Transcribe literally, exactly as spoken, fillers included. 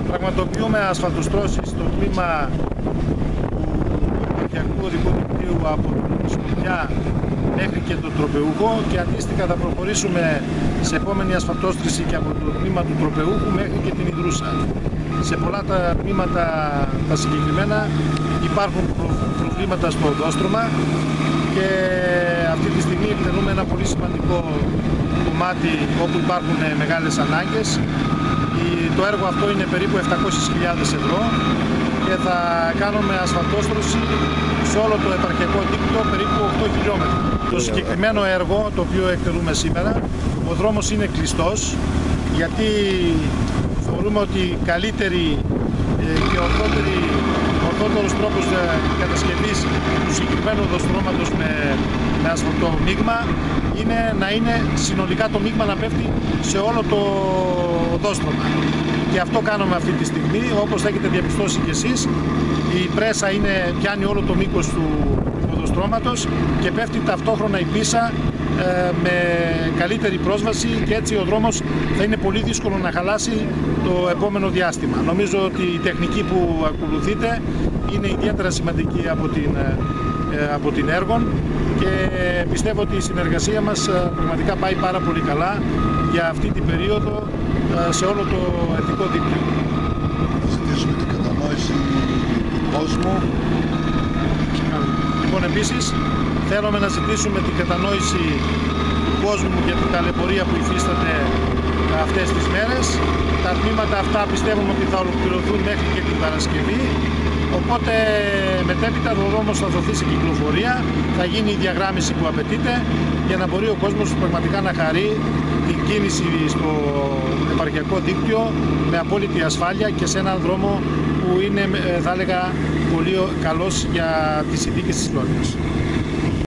Πραγματοποιούμε ασφαλτοστρώσεις στο τμήμα του επαρχιακού οδικού δικτύου από την Σκοπιά μέχρι και τον Τροπεούχο και αντίστοιχα θα προχωρήσουμε σε επόμενη ασφαλτόστρηση και από το τμήμα του Τροπεούχου μέχρι και την Ιδρούσα. Σε πολλά τα τμήματα τα συγκεκριμένα υπάρχουν προβλήματα στο οδόστρωμα και αυτή τη στιγμή εκτελούμε ένα πολύ σημαντικό κομμάτι όπου υπάρχουν μεγάλες ανάγκες. Το έργο αυτό είναι περίπου επτακόσιες χιλιάδες ευρώ και θα κάνουμε ασφαλτόστρωση σε όλο το επαρχιακό δίκτυο περίπου οκτώ χιλιόμετρα. Το συγκεκριμένο έργο το οποίο εκτελούμε σήμερα, ο δρόμος είναι κλειστός γιατί θεωρούμε ότι καλύτερη και ορθότερη, ορθότερος τρόπος κατασκευής του συγκεκριμένου οδοστρώματος με, με ασφαλτό μείγμα είναι να είναι συνολικά το μείγμα να πέφτει σε όλο το οδόστρωμα. Και αυτό κάνουμε αυτή τη στιγμή, όπως θα έχετε διαπιστώσει και εσείς. Η πρέσα είναι, πιάνει όλο το μήκος του οδοστρώματος και πέφτει ταυτόχρονα η πίσα ε, με καλύτερη πρόσβαση και έτσι ο δρόμος θα είναι πολύ δύσκολο να χαλάσει το επόμενο διάστημα. Νομίζω ότι η τεχνική που ακολουθείτε είναι ιδιαίτερα σημαντική από την, ε, από την Έργον και πιστεύω ότι η συνεργασία μας ε, πραγματικά πάει πάρα πολύ καλά για αυτή την περίοδο ε, σε όλο το εθνικό δίκτυο. Θα ζητήσουμε την κατανόηση του κόσμου. Λοιπόν, επίσης θέλουμε να ζητήσουμε την κατανόηση του κόσμου για την ταλαιπωρία που υφίσταται αυτές τις μέρες. Τα τμήματα αυτά πιστεύουμε ότι θα ολοκληρωθούν μέχρι και την Παρασκευή. Οπότε μετέπειτα ο δρόμος θα δοθεί σε κυκλοφορία, θα γίνει η διαγράμμιση που απαιτείται για να μπορεί ο κόσμος πραγματικά να χαρεί την κίνηση στο επαρχιακό δίκτυο με απόλυτη ασφάλεια και σε έναν δρόμο που είναι, θα έλεγα, πολύ καλός για τις συνθήκες της Φλόριας.